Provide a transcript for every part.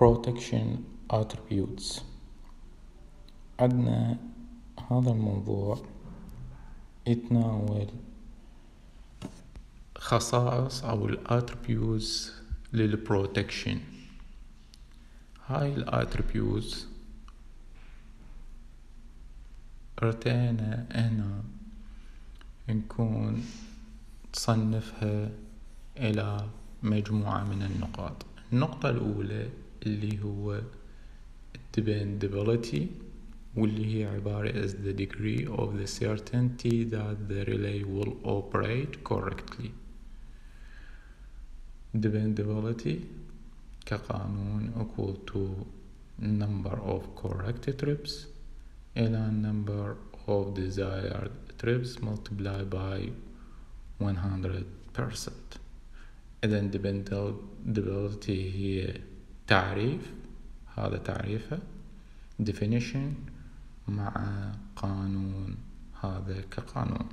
protection attributes. عندنا هذا الموضوع يتناول خصائص أو الاتريبيوتس للبروتكشن. هاي الاتريبيوتس ارتينا هنا نكون تصنفها إلى مجموعة من النقاط. النقطة الأولى اللي هو dependability، واللي هي عبارة as the degree of the certainty that the relay will operate correctly. Dependability كقانون equal to number of correct trips إلى number of desired trips multiplied by 100%. إذن dependability هي تعريف، هذا تعريفه definition مع قانون، هذا كقانون.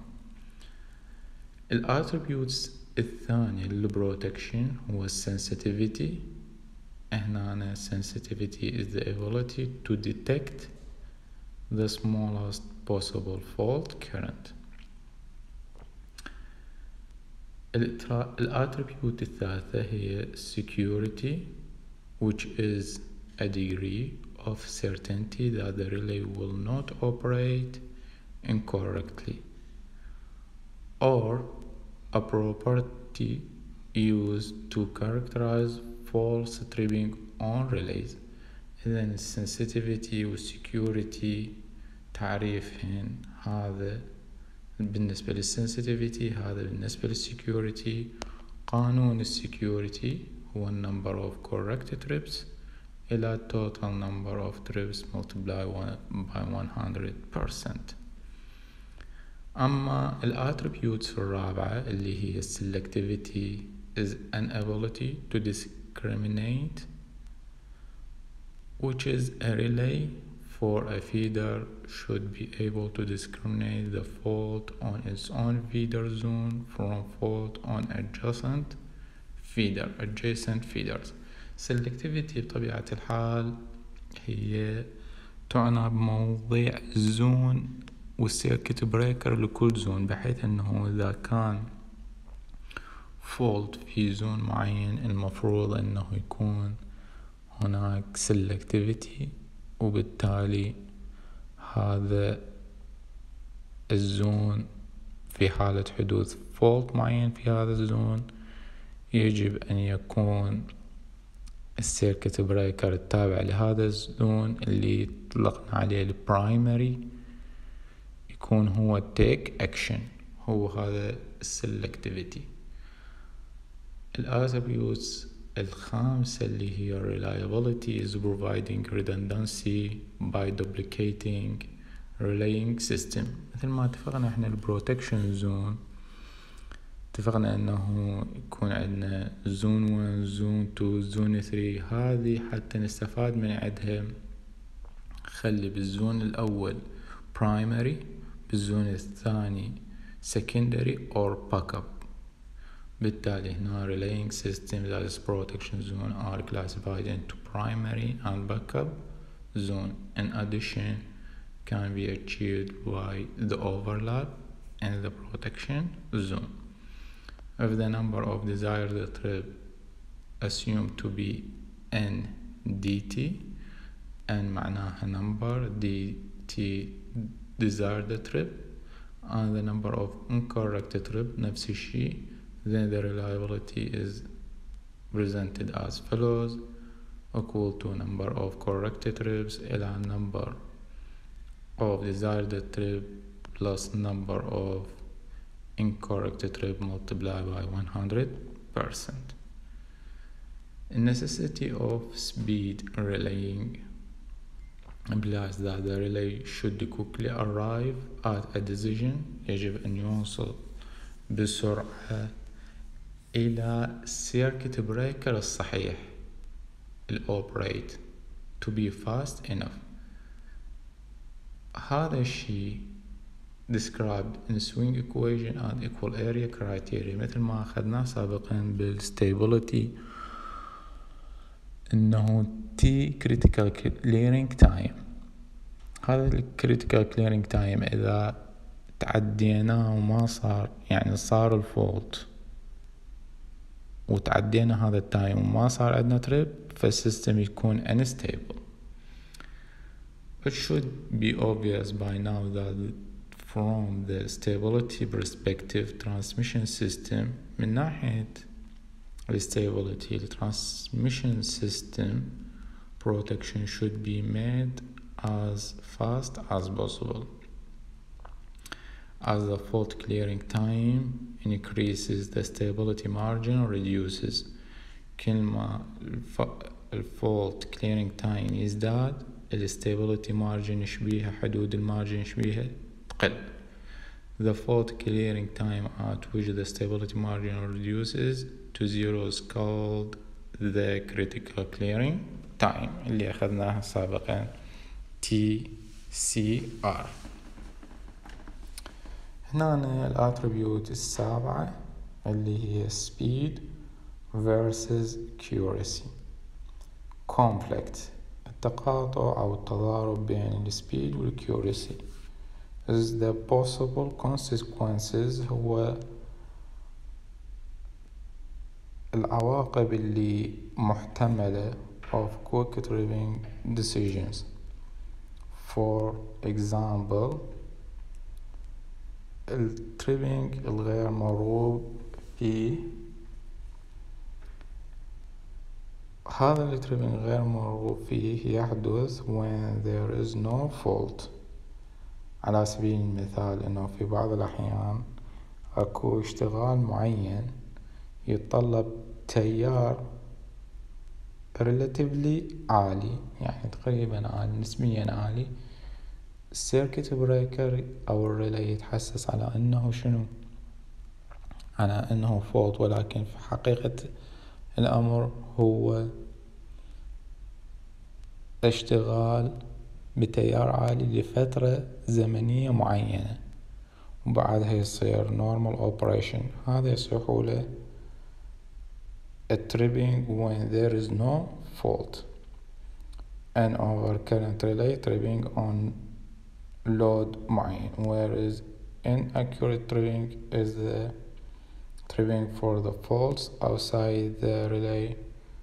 الاتريبيوتس الثانية للبروتكشن هو sensitivity. هنا sensitivity is the ability to detect the smallest possible fault current. الاتريبيوت الثالثة هي security, which is a degree of certainty that the relay will not operate incorrectly, or a property used to characterize false tripping on relays. إذن sensitivity و security تعريفهن هذا بالنسبة للsensitivity، هذا بالنسبة للsecurity. قانون الsecurity هو number of correct trips إلى total number of trips multiplied by 100%. أما الاتريبيوتس الرابعة اللي هي selectivity is an ability to discriminate, which is a relay for a feeder should be able to discriminate the fault on its own feeder zone from fault on adjacent feeders. Selectivity بطبيعة الحال هي تعنى بموضع الزون والسيركت بريكر لكل زون، بحيث أنه إذا كان فولت في زون معين المفروض أنه يكون هناك selectivity، وبالتالي هذا الزون في حالة حدوث فولت معين في هذا الزون يجب أن يكون السيركت بريكر التابع لهذا الزون اللي طلقنا عليه البرايمري يكون هو take action، هو هذا السلكتيفيتي. الاتريبيوتس الخامسة اللي هي reliability is providing redundancy by duplicating relaying system. مثل ما اتفقنا احنا البروتكشن زون، اتفقنا انه يكون عندنا زون 1 زون 2 زون 3. هذه حتى نستفاد من عندها خلي بالزون الاول primary، بالزون الثاني secondary or backup. بالتالي هنا relaying systems that is protection zone are classified into primary and backup zone. In addition, can be achieved by the overlap in the protection zone. If the number of desired trip assumed to be n dt, n معناها number, dt desired trip, and the number of incorrect trip نفس الشيء, then the reliability is presented as follows: equal to number of correct trips إلى number of desired trip plus number of incorrect trip multiplied by 100%. The necessity of speed relaying implies that the relay should quickly arrive at a decision. يجب أن يوصل بسرعة إلى circuit breaker الصحيح operate to be fast enough. هذا الشيء described in swing equation and equal area criteria مثل ما أخذنا سابقا بالstability. انه T critical clearing time. هذا ال critical clearing time اذا تعديناه وما صار، يعني صار الفولت وتعدينا هذا التايم وما صار عندنا تريب، فالسيستم يكون unstable. It should be obvious by now that from the stability perspective, transmission system من ناحية stability, the transmission system protection should be made as fast as possible. As the fault clearing time increases, the stability margin reduces. كل ما الفولت clearing time يزداد، ال stability margin يشبيها، حدود المارجن يشبيها تقل. The fault clearing time at which the stability margin reduces to zero is called the critical clearing time اللي أخذناها سابقا TCR. هنا الاتريبيوت السابعة اللي هي speed versus accuracy. conflict التقاطع أو التضارب بين السبيد والaccuracy is the possible consequences، هو العواقب اللي محتملة of quick driving decisions. For example التريبينج الغير مرغوب فيه، هذا التريبينج غير مرغوب فيه يحدث when there is no fault. على سبيل المثال انه في بعض الاحيان اكو اشتغال معين يتطلب تيار relatively عالي، يعني تقريبا عالي، نسبيا عالي. السيركت بريكر او الريلي يتحسس على انه شنو، على انه فولت، ولكن في حقيقة الامر هو اشتغال بتيار عالي لفترة زمنية معينة، وبعدها يصير normal operation. هذا يصيح له tripping when there is no fault. and overcurrent relay tripping on load معين, whereas inaccurate tripping is the tripping for the faults outside the relay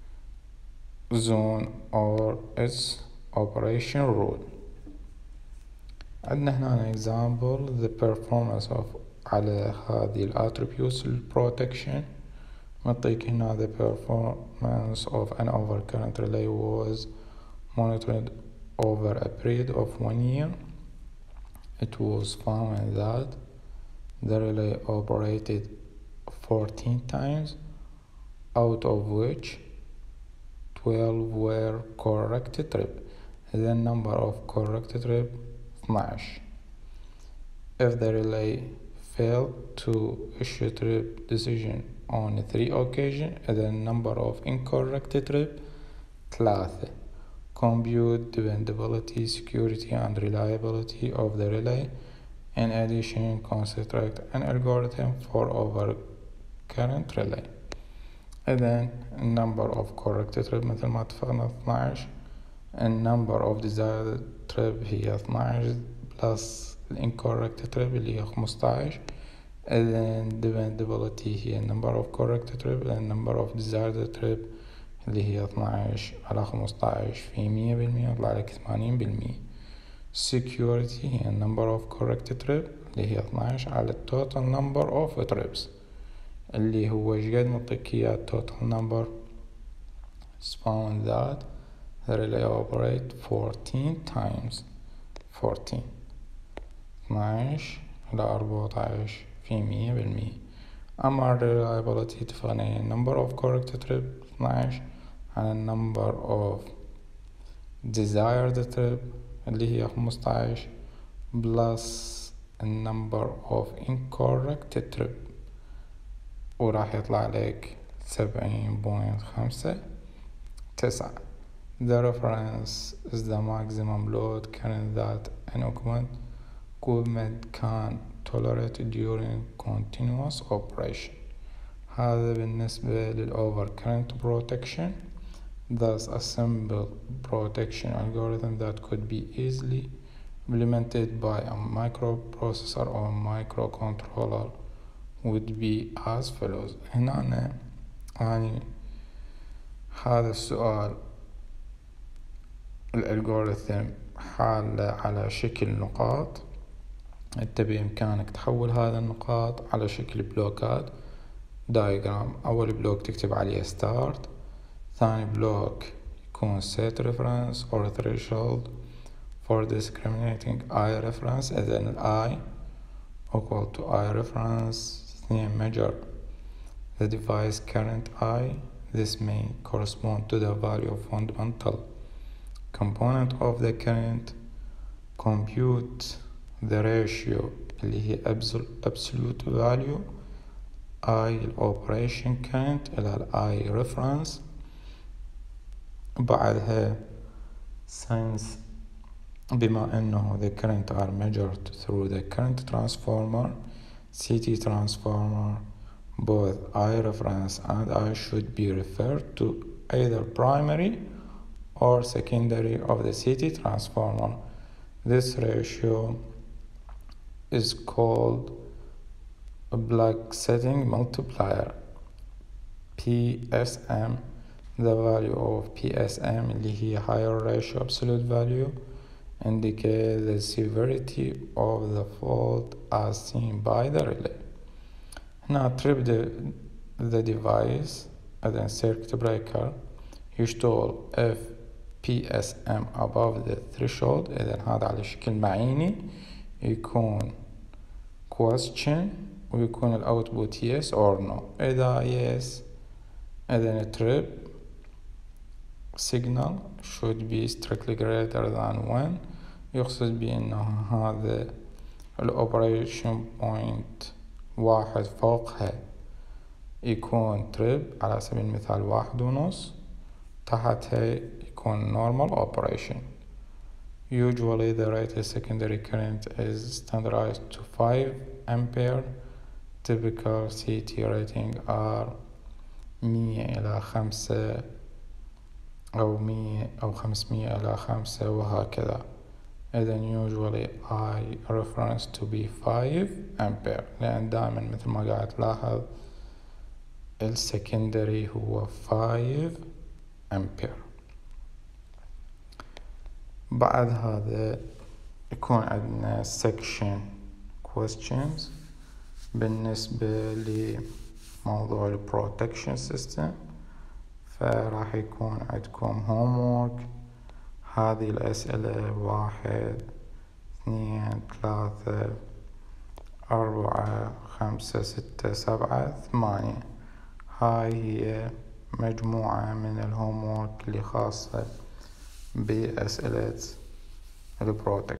zone or its operation rule. عندنا هنا example the performance of على هذه الاتريبيوتس protection. نعطيك هنا the performance of an overcurrent relay was monitored over a period of 1 year. It was found that the relay operated 14 times, out of which 12 were correct trip. The number of correct trip 12. If the relay failed to issue trip decision on 3 occasions, the number of incorrect trip 3. Compute dependability, security and reliability of the relay. In addition, construct an algorithm for overcurrent relay. إذن number of correct trip مثل ما اتفقنا 12. النمبر of desired trip هي 12 plus incorrect trip اللي هي 15. then dependability هي number of correct trip and number of desired trip اللي هي 12 على 15 في 100% يطلع لك 80%. security هي number of correct trip اللي هي 12 على total number of trips اللي هو جد نعطيك اياه total number. found that the relay operate 14 times. 14 12 على 14 في 100%. أما reliability اتفقنا number of correct trip 12 على number of desired trip اللي هي 15 plus number of incorrect trip وراح يطلع لك 70.59. The reference is the maximum load current that an equipment can tolerate during continuous operation. هذا بالنسبة للovercurrent protection. thus a simple protection algorithm that could be easily implemented by a microprocessor or microcontroller would be as follows. هنا يعني هذا السؤال الالجوريثم حاله على شكل نقاط، انت بإمكانك تحول هذا النقاط على شكل بلوكات دايجرام. أول بلوك تكتب عليه start، ثاني بلوك يكون set reference or threshold for discriminating I reference، إذن I equal to I reference. اثنين measure the device current I، this may correspond to the value of fundamental component of the current. compute the ratio اللي هي absolute value I operation current إلى I reference. بعدها since بما أنه the current are measured through the current transformer CT transformer, both I reference and I should be referred to either primary or secondary of the CT transformer. This ratio is called a block setting multiplier PSM. The value of PSM اللي هي higher ratio absolute value indicate the severity of the fault as seen by the relay. هنا trip the device then circuit breaker يشتغل if PSM above the threshold. إذن هذا على شكل معيني يكون question ويكون الاوتبوت yes or no. إذا yes إذن trip signal should be strictly greater than 1، يقصد بأنه هذا الأوبريشن بوينت واحد فوقها يكون تريب على سبيل المثال 1.5، تحتها يكون normal operation. Usually the rated secondary current is standardized to 5 ampere. Typical CT rating are 100 إلى 5 أو 100 أو 500 إلى 5 وهكذا. إذن usually I reference to be 5 ampere، لأن دائما مثل ما قاعد تلاحظ السكندري هو 5 ampere. بعد هذا يكون عندنا section questions بالنسبة لموضوع ال protection system. فراح يكون عندكم homework هذه الأسئلة 1 2 3 4 5 6 7 8. هاي هي مجموعة من الهومورك اللي خاصة بأسئلة البروتكشن.